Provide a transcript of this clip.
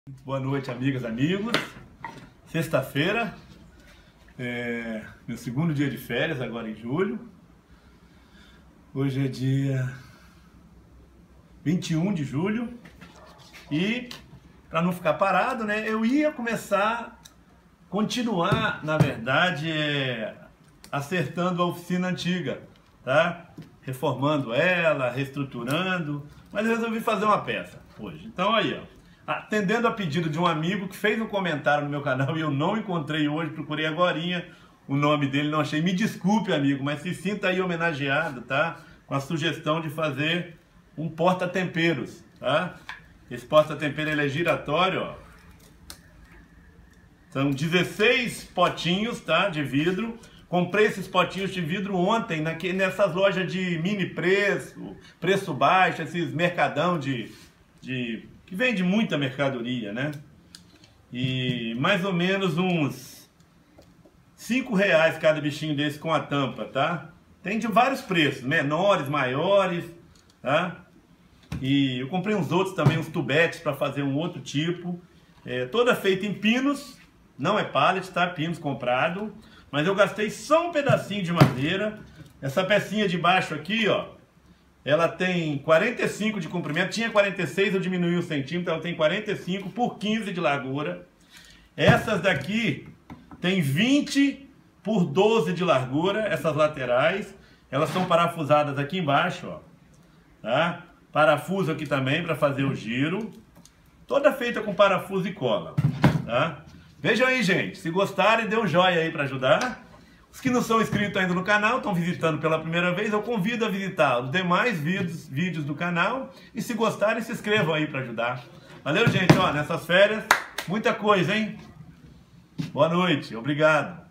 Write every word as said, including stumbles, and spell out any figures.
Boa noite, amigas, amigos. Sexta-feira, é meu segundo dia de férias, agora em julho. Hoje é dia vinte e um de julho e, para não ficar parado, né, eu ia começar, continuar, na verdade, é, acertando a oficina antiga, tá? Reformando ela, reestruturando, mas eu resolvi fazer uma peça hoje. Então aí, ó. Atendendo a pedido de um amigo que fez um comentário no meu canal e eu não encontrei hoje, procurei agorinha o nome dele, não achei. Me desculpe, amigo, mas se sinta aí homenageado, tá? Com a sugestão de fazer um porta-temperos, tá? Esse porta-tempero ele é giratório, ó. São dezesseis potinhos, tá? De vidro. Comprei esses potinhos de vidro ontem naque, nessas lojas de mini preço, preço baixo, esses mercadão de... de que vende muita mercadoria, né? E mais ou menos uns cinco reais cada bichinho desse com a tampa, tá? Tem de vários preços, menores, maiores, tá? E eu comprei uns outros também, uns tubetes para fazer um outro tipo. É, toda feita em pinos, não é pallet, tá? Pinos comprado. Mas eu gastei só um pedacinho de madeira. Essa pecinha de baixo aqui, ó. Ela tem quarenta e cinco de comprimento, tinha quarenta e seis, eu diminui um centímetro, ela tem quarenta e cinco por quinze de largura. Essas daqui tem vinte por doze de largura, essas laterais. Elas são parafusadas aqui embaixo, ó. Tá? Parafuso aqui também para fazer o giro. Toda feita com parafuso e cola, tá? Vejam aí, gente, se gostarem, dê um joinha aí para ajudar. Os que não são inscritos ainda no canal, estão visitando pela primeira vez, eu convido a visitar os demais vídeos, vídeos do canal. E se gostarem, se inscrevam aí para ajudar. Valeu, gente, ó, nessas férias, muita coisa, hein? Boa noite, obrigado.